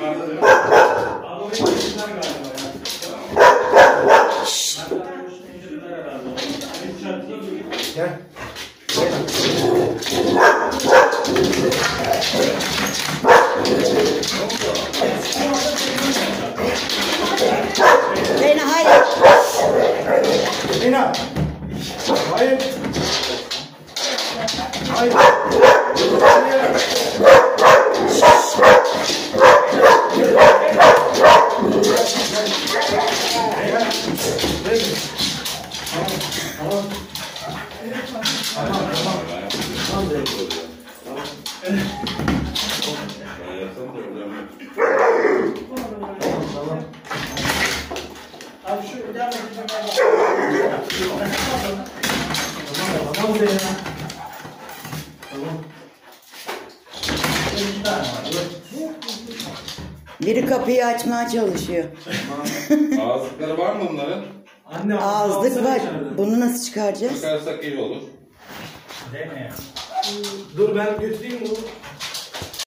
Gel. Leyla hayır. Leyla. Hayır. Hayır. Abi şu bir daha Tamam Leyla. Tamam. Biri kapıyı açmaya çalışıyor. Ağızlıkları var mı bunların? Anne, Ağızlık var. Bunu nasıl çıkaracağız? Çıkarsak iyi olur. Deme ya. Dur ben götüreyim bunu.